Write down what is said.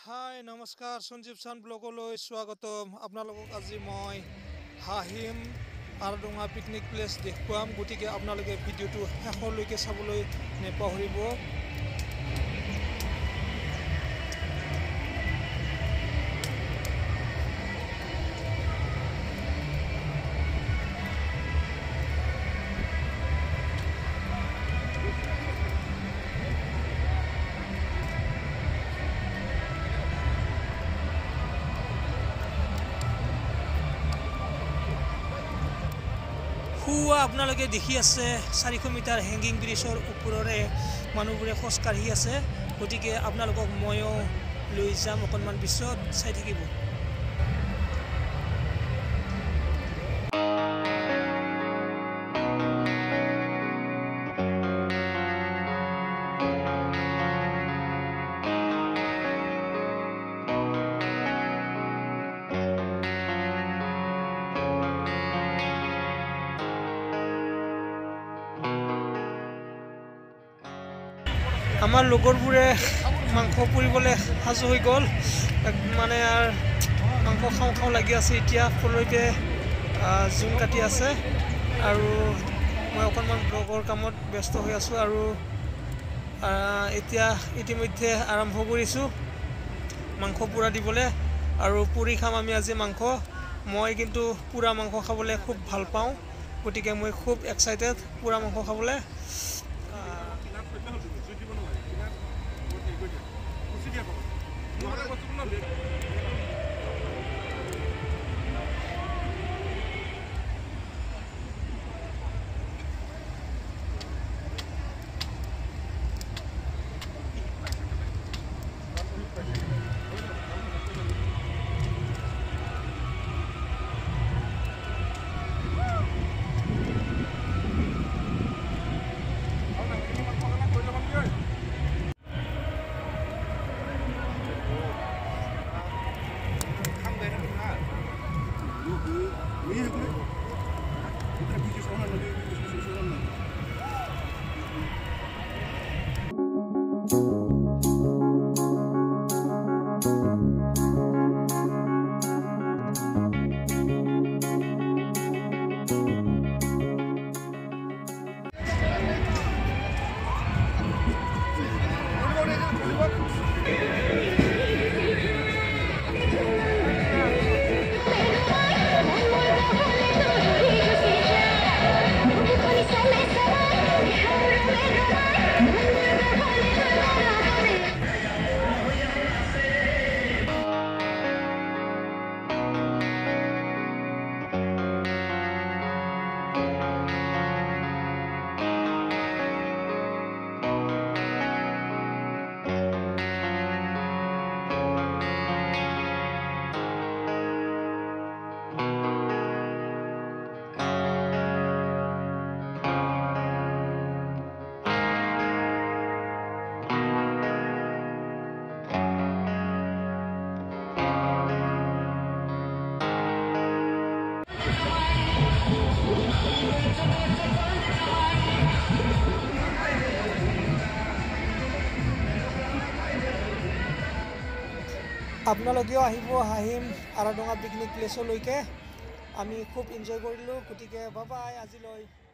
হাই নমস্কাৰ সঞ্জীৱ চান ব্লগলৈ স্বাগতম আপোনালোকক আজি মই হাহিম আৰডোঙা পিকনিক প্লেচ দেখুৱাম গতিকে আপোনালোকে ভিডিঅ'টো শেষলৈকে চাবলৈ নেপাহৰিব আপোনালোকে দেখি আছে 400 মিটাৰ হেংগিং ব্ৰিজৰ ওপৰৰে মানুহবোৰে খোজ কাঢ়ি আছে গতিকে আপোনালোকক ময়ো লৈ যাম অকণমান পিছত চাই থাকিব আমাৰ লগৰবোৰে মাংস পুৰিবলৈ সাজু হৈ গ'ল মানে মাংস খাওঁ লাগি আছে এতিয়া ফললৈকে জুন কাটি আছে আৰু মই অকণমান ব্লগৰ কামত ব্যস্ত হৈ আছোঁ আৰু এতিয়া ইতিমধ্যে আৰম্ভ কৰিছোঁ মাংস পুৰা দিবলৈ আৰু পুৰি খাম আমি আজি মাংস মই কিন্তু পুৰা মাংস খাবলৈ খুব ভাল পাওঁ গতিকে মই খুব এক্সাইটেড পুৰা মাংস খাবলৈ আপোনালোকেও আহিব হাহিম আৰডোঙা পিকনিক প্লেচলৈকে আমি খুব এনজয় কৰিলোঁ গতিকে বাই বাই আজিলৈ